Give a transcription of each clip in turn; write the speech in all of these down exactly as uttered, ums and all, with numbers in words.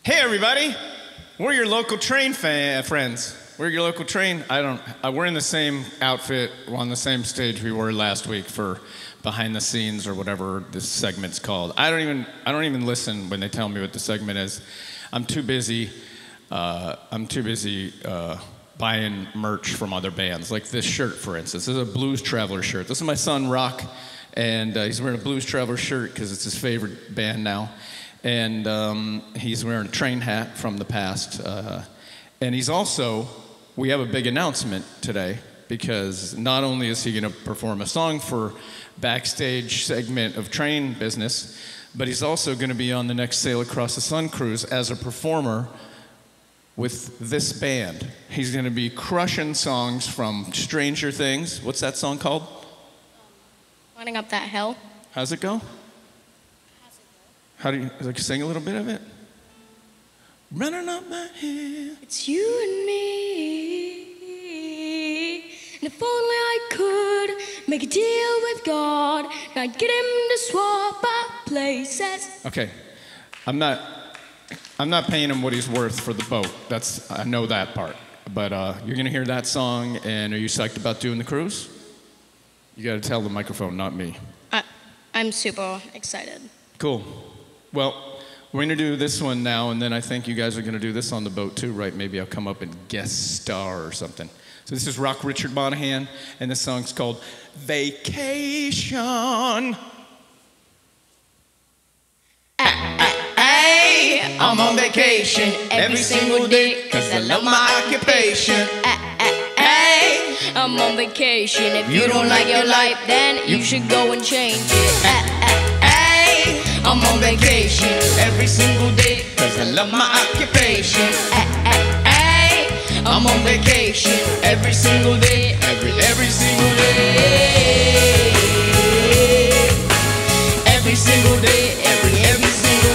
Hey everybody, we're your local train fan, friends. We're your local train. I don't. Uh, we're in the same outfit. We're on the same stage we were last week for behind the scenes or whatever this segment's called. I don't even. I don't even listen when they tell me what the segment is. I'm too busy. Uh, I'm too busy uh, buying merch from other bands, like this shirt, for instance. This is a Blues Traveler shirt. This is my son Rock, and uh, he's wearing a Blues Traveler shirt because it's his favorite band now. And um, he's wearing a train hat from the past. Uh, and he's also, we have a big announcement today because not only is he going to perform a song for backstage segment of Train Business, but he's also going to be on the next Sail Across the Sun cruise as a performer with this band. He's going to be crushing songs from Stranger Things. What's that song called? Running Up That Hill. How's it go? How do you, like, sing a little bit of it? Running up my hill. It's you and me. And if only I could make a deal with God, and I'd get him to swap our places. Okay, I'm not, I'm not paying him what he's worth for the boat. That's, I know that part. But uh, you're gonna hear that song, and are you psyched about doing the cruise? You gotta tell the microphone, not me. I, I'm super excited. Cool. Well, we're gonna do this one now, and then I think you guys are gonna do this on the boat too, right? Maybe I'll come up and guest star or something. So this is Rock Richard Monahan, and this song's called Vacation. Hey, I'm on vacation every single day, cause I love my occupation. Hey, I'm on vacation. If you don't like your life, then you should go and change it. I'm on vacation every single day, cause I love my occupation. Hey, I'm on vacation every single day, every, every single day. Every single day, every, every single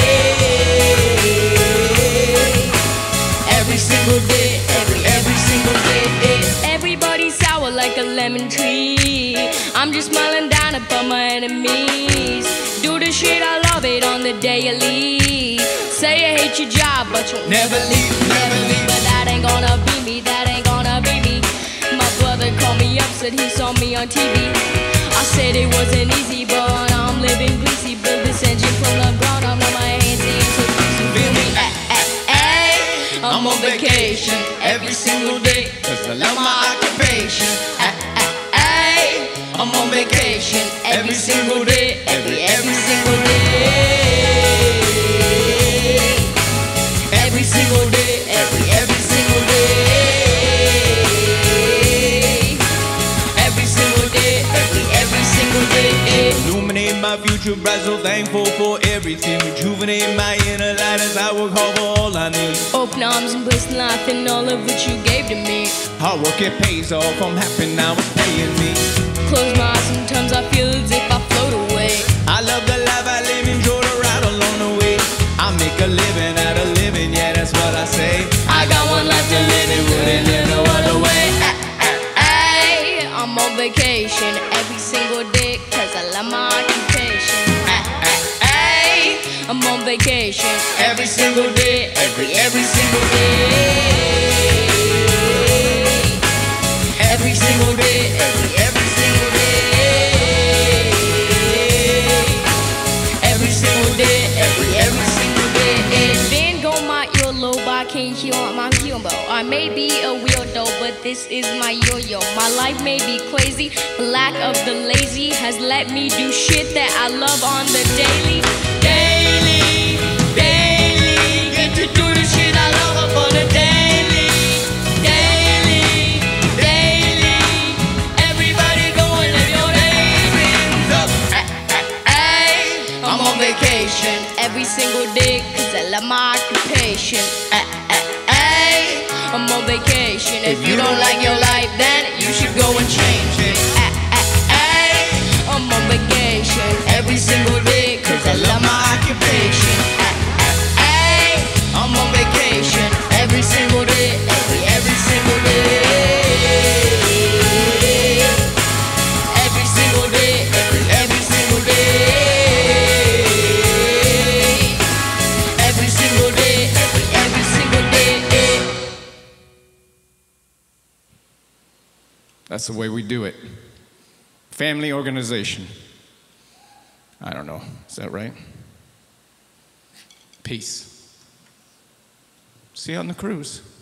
day. Every single day, every, every single day. Everybody's sour like a lemon tree. I'm just smiling down upon my enemies. Do the shit, I love it on the day you leave. Say you hate your job, but you'll never leave, never leave. But that ain't gonna be me, that ain't gonna be me. My brother called me up, said he saw me on T V. I said it wasn't easy, but I'm living greasy. Build this engine from the ground up, now my hands ain't so greasy. Feel me? Ay, I'm on vacation every single day, cause I love my occupation. Ay, I'm on vacation every single day, every, every single day. Every single day, every, every single day. Every single day, every, every single day. Illuminate my future bright, so thankful for everything. Rejuvenate my inner light as I work hard for all I need. Open arms, embrace life and all of what you gave to me. Hard work, it pays off, I'm happy now, it's paying me. Close my eyes, sometimes I feel as if I float away. I love the life I live, enjoy the ride along the way. I make a living out of living, yeah, that's what I say. I got one life to live, it wouldn't live no other way. Ay, I'm on vacation every single day, cause I love my occupation. Ay, I'm on vacation every single day, every, every single day. Every single day, every, every single day. Every single day, every, every single day. Van Gogh my earlobe, I can't hear my hero. I may be a weirdo, but this is my yo-yo. My life may be crazy, the lack of the lazy has let me do shit that I love on the daily. Daily, daily, get to do the shit I love up on the daily. Every single day, cause I love my occupation. Ay, ay, ay, I'm on vacation. If you don't like your life, then you should go and change it. Ay, ay, ay, I'm on vacation every single day, cause I love my occupation. Ay, ay, ay, I'm on vacation every single day, every, every single day. Every single day, every, every single day. Every single day. That's the way we do it. Family organization. I don't know. Is that right? Peace. See you on the cruise.